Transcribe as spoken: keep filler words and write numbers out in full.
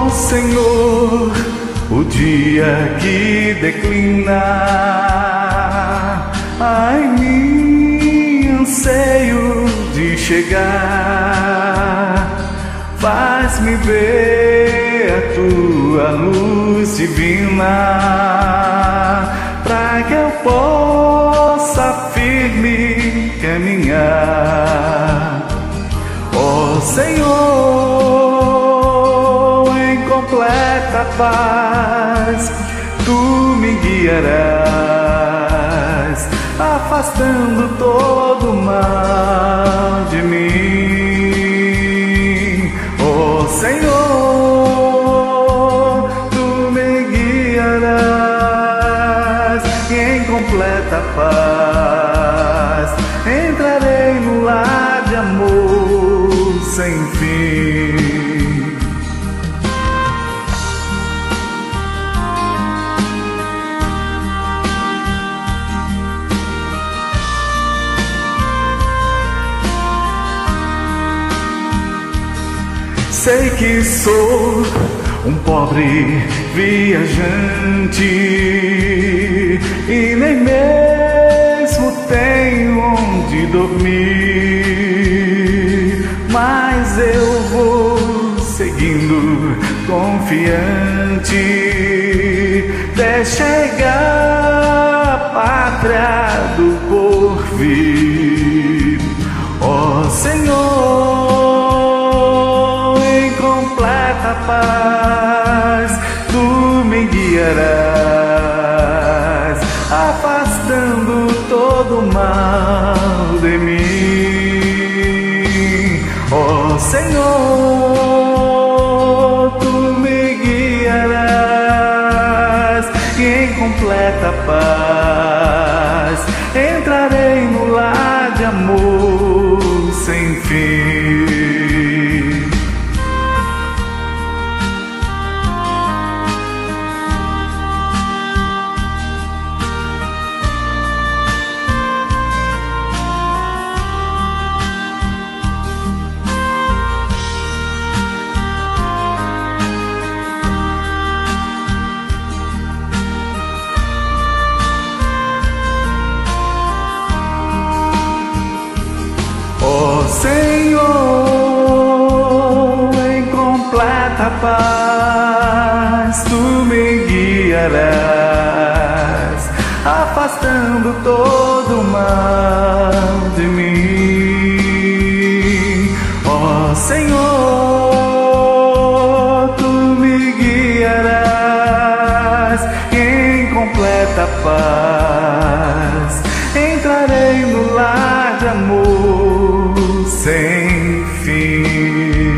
Senhor, o dia que declina, ai, me anseio de chegar, faz-me ver a tua luz divina, pra que eu possa firme caminhar. Ó Senhor, em completa paz, tu me guiarás, afastando todo mal de mim. Ó Senhor, tu me guiarás, e em completa paz entrarei no lar de amor sem fim. Sei que sou um pobre viajante e nem mesmo tenho onde dormir, mas eu vou seguindo confiante até chegar à pátria do porvir. Ó Senhor, em completa paz tu me guiarás, afastando todo mal de mim. Ó Senhor, tu me guiarás, e em completa paz entrarei no lar de amor sem fim. Ó Senhor, em completa paz tu me guiarás, afastando todo mal de mim. Ó Senhor, tu me guiarás, em completa paz entrarei no lar de amor sem fim.